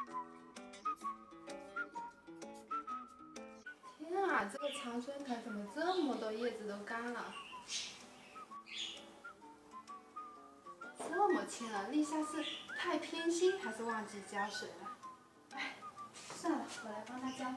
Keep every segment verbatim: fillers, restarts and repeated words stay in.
天啊，这个常春藤怎么这么多叶子都干了？这么欠了，丽莎是太偏心还是忘记浇水了？哎，算了，我来帮她浇。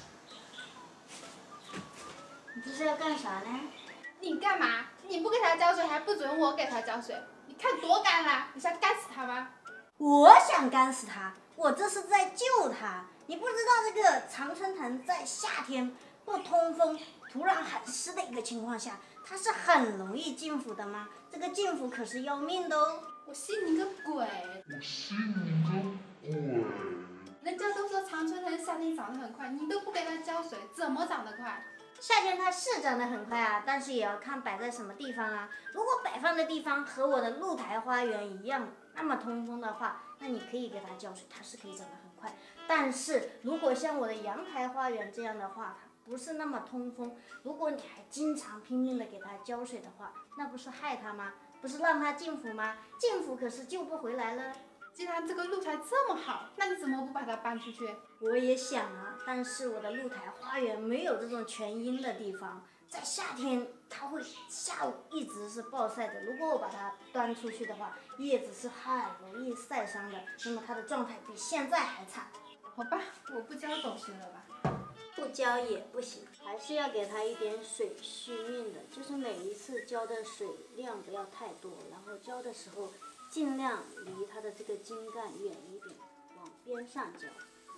你这是要干啥呢？ 你干嘛？你不给它浇水，还不准我给它浇水？你看多干啦！你想干死它吗？ 我想干死它，我这是在救它。你不知道这个常春藤在夏天不通风、土壤很湿的一个情况下，它是很容易进腐的吗？这个进腐可是要命的哦。 我信你个鬼！ 我信你个鬼！ 人家都说常春藤夏天长得很快，你都不给它浇水，怎么长得快？ 夏天它是长得很快啊，但是也要看摆在什么地方啊。如果摆放的地方和我的露台花园一样那么通风的话，那你可以给它浇水，它是可以长得很快。但是如果像我的阳台花园这样的话，它不是那么通风，如果你还经常拼命的给它浇水的话，那不是害它吗？不是让它进腐吗？进腐可是救不回来了。 既然这个露台这么好，那你怎么不把它搬出去？ 我也想啊，但是我的露台花园没有这种全阴的地方，在夏天它会下午一直是暴晒的。如果我把它端出去的话，叶子是很容易晒伤的，那么它的状态比现在还惨。 好吧，我不浇总行了吧？ 不浇也不行，还是要给它一点水续命的，就是每一次浇的水量不要太多，然后浇的时候尽量离它的这个茎干远一点，往边上浇。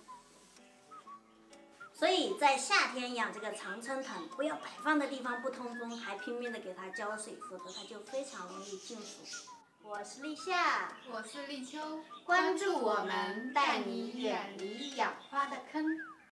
所以在夏天养这个常春藤，不要摆放的地方不通风，还拼命的给它浇水，否则它就非常容易进腐。我是立夏， 我是立秋， 关注我们，带你远离养花的坑。